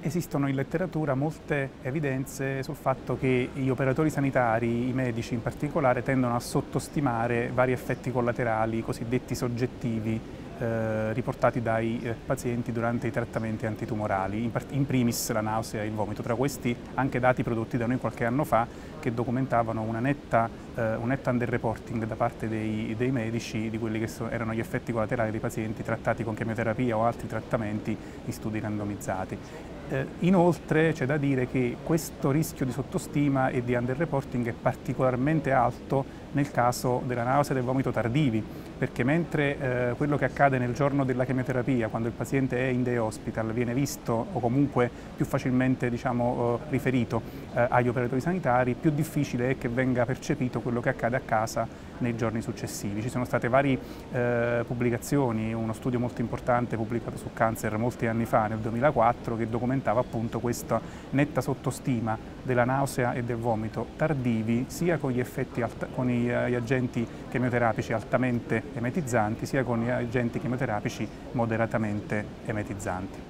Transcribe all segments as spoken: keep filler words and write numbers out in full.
Esistono in letteratura molte evidenze sul fatto che gli operatori sanitari, i medici in particolare, tendono a sottostimare vari effetti collaterali cosiddetti soggettivi eh, riportati dai eh, pazienti durante i trattamenti antitumorali, in, in primis la nausea e il vomito. Tra questi anche dati prodotti da noi qualche anno fa che documentavano una netta, eh, un netto underreporting da parte dei, dei medici di quelli che so, erano gli effetti collaterali dei pazienti trattati con chemioterapia o altri trattamenti in studi randomizzati. Eh, inoltre c'è da dire che questo rischio di sottostima e di underreporting è particolarmente alto nel caso della nausea e del vomito tardivi, perché mentre eh, quello che accade nel giorno della chemioterapia, quando il paziente è in day hospital, viene visto o comunque più facilmente diciamo, eh, riferito eh, agli operatori sanitari, più difficile è che venga percepito quello che accade a casa nei giorni successivi. Ci sono state varie eh, pubblicazioni, uno studio molto importante pubblicato su Cancer molti anni fa, nel duemilaquattro, che documentava appunto questa netta sottostima della nausea e del vomito tardivi, sia con gli effetti, con gli agenti chemioterapici altamente emetizzanti, sia con gli agenti chemioterapici moderatamente emetizzanti.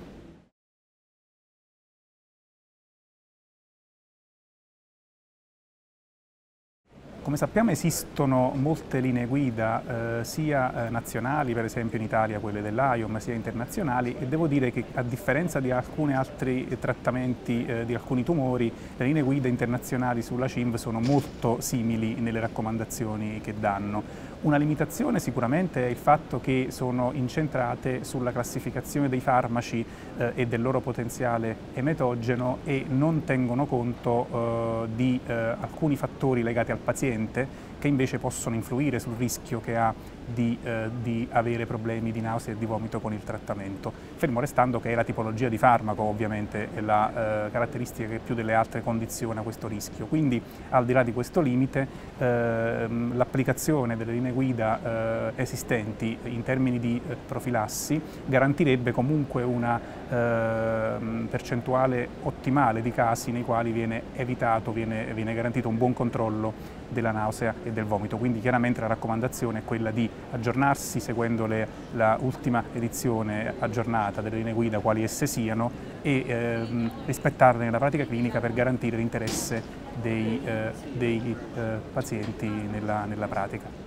Come sappiamo esistono molte linee guida, eh, sia eh, nazionali, per esempio in Italia quelle dell'A I O M, sia internazionali, e devo dire che a differenza di alcuni altri trattamenti eh, di alcuni tumori, le linee guida internazionali sulla C I M V sono molto simili nelle raccomandazioni che danno. Una limitazione sicuramente è il fatto che sono incentrate sulla classificazione dei farmaci eh, e del loro potenziale emetogeno e non tengono conto eh, di eh, alcuni fattori legati al paziente che invece possono influire sul rischio che ha di, eh, di avere problemi di nausea e di vomito con il trattamento, fermo restando che è la tipologia di farmaco ovviamente è la eh, caratteristica che più delle altre condiziona questo rischio. Quindi al di là di questo limite eh, l'applicazione delle linee guida eh, esistenti in termini di eh, profilassi garantirebbe comunque una eh, percentuale ottimale di casi nei quali viene evitato, viene, viene garantito un buon controllo della nausea e del vomito. Quindi chiaramente la raccomandazione è quella di aggiornarsi seguendo le, la ultima edizione aggiornata delle linee guida quali esse siano e ehm, rispettarle nella pratica clinica per garantire l'interesse dei, eh, dei eh, pazienti nella, nella pratica.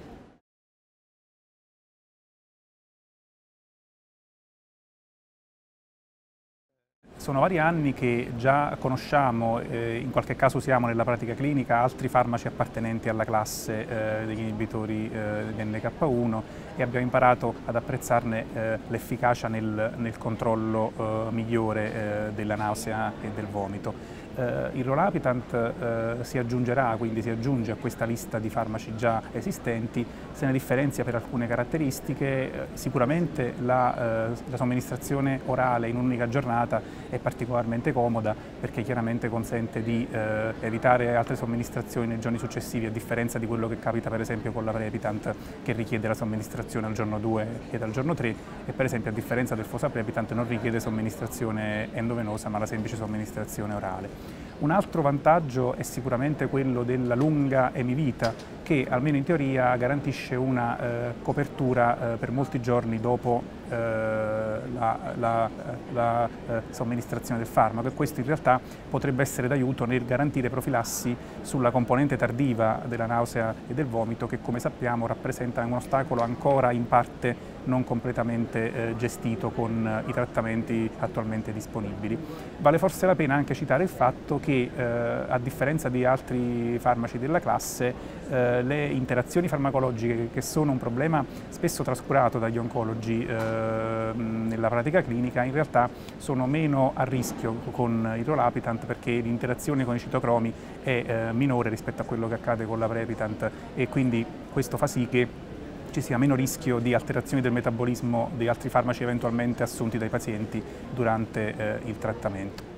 Sono vari anni che già conosciamo, eh, in qualche caso usiamo nella pratica clinica altri farmaci appartenenti alla classe eh, degli inibitori eh, di N K uno e abbiamo imparato ad apprezzarne eh, l'efficacia nel, nel controllo eh, migliore eh, della nausea e del vomito. Eh, il Rolapitant eh, si aggiungerà, quindi si aggiunge a questa lista di farmaci già esistenti, se ne differenzia per alcune caratteristiche. Eh, sicuramente la, eh, la somministrazione orale in un'unica giornata è particolarmente comoda perché chiaramente consente di eh, evitare altre somministrazioni nei giorni successivi, a differenza di quello che capita per esempio con la Prepitant, che richiede la somministrazione al giorno due e al giorno tre, e per esempio a differenza del Fosaprepitant non richiede somministrazizione endovenosa ma la semplice somministrazione orale. Un altro vantaggio è sicuramente quello della lunga emivita, che almeno in teoria garantisce una eh, copertura eh, per molti giorni dopo eh, la, la, la eh, somministrazione del farmaco, e questo in realtà potrebbe essere d'aiuto nel garantire profilassi sulla componente tardiva della nausea e del vomito, che come sappiamo rappresenta un ostacolo ancora in parte non completamente eh, gestito con eh, i trattamenti attualmente disponibili. Vale forse la pena anche citare il fatto che eh, a differenza di altri farmaci della classe eh, le interazioni farmacologiche, che sono un problema spesso trascurato dagli oncologi eh, nella pratica clinica, in realtà sono meno a rischio con il Rolapitant perché l'interazione con i citocromi è eh, minore rispetto a quello che accade con la Prepitant, e quindi questo fa sì che ci sia meno rischio di alterazioni del metabolismo di altri farmaci eventualmente assunti dai pazienti durante eh, il trattamento.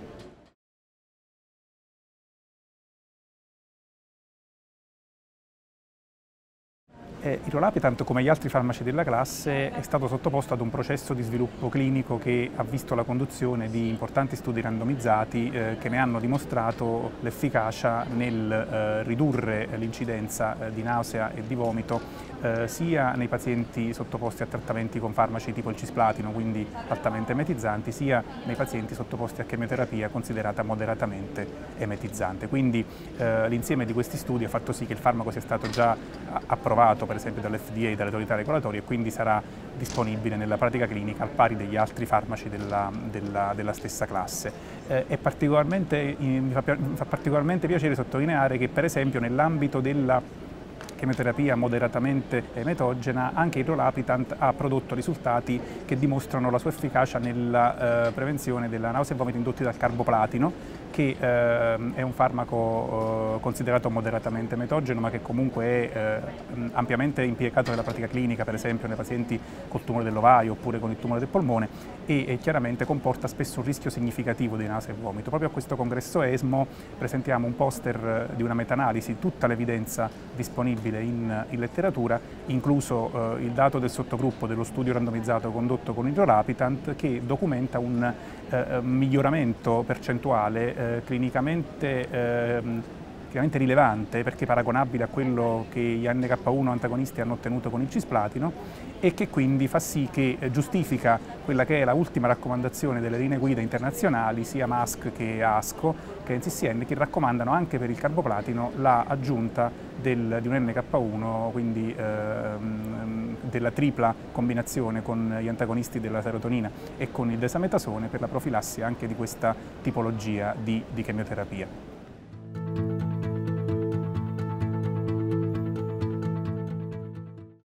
Eh, il rolapitant, come gli altri farmaci della classe, è stato sottoposto ad un processo di sviluppo clinico che ha visto la conduzione di importanti studi randomizzati eh, che ne hanno dimostrato l'efficacia nel eh, ridurre l'incidenza eh, di nausea e di vomito eh, sia nei pazienti sottoposti a trattamenti con farmaci tipo il cisplatino, quindi altamente emetizzanti, sia nei pazienti sottoposti a chemioterapia considerata moderatamente emetizzante. Quindi eh, l'insieme di questi studi ha fatto sì che il farmaco sia stato già approvato per esempio dall'F D A e dalle autorità regolatorie e quindi sarà disponibile nella pratica clinica al pari degli altri farmaci della, della, della stessa classe. Eh, è particolarmente, mi, fa, mi fa particolarmente piacere sottolineare che per esempio nell'ambito della chemioterapia moderatamente emetogena, anche il rolapitant ha prodotto risultati che dimostrano la sua efficacia nella eh, prevenzione della nausea e vomito indotti dal carboplatino, che eh, è un farmaco eh, considerato moderatamente emetogeno, ma che comunque è eh, ampiamente impiegato nella pratica clinica, per esempio nei pazienti col tumore dell'ovaio oppure con il tumore del polmone, e, e chiaramente comporta spesso un rischio significativo di nausea e vomito. Proprio a questo congresso ESMO presentiamo un poster di una meta-analisi, tutta l'evidenza disponibile In, in letteratura, incluso eh, il dato del sottogruppo dello studio randomizzato condotto con il rolapitant, che documenta un eh, miglioramento percentuale eh, clinicamente, eh, clinicamente rilevante, perché paragonabile a quello che gli N K uno antagonisti hanno ottenuto con il cisplatino, e che quindi fa sì che eh, giustifica quella che è la ultima raccomandazione delle linee guida internazionali, sia M A S C che ASCO che N C C N, che raccomandano anche per il carboplatino l'aggiunta del, di un N K uno, quindi ehm, della tripla combinazione con gli antagonisti della serotonina e con il desametasone, per la profilassi anche di questa tipologia di, di chemioterapia.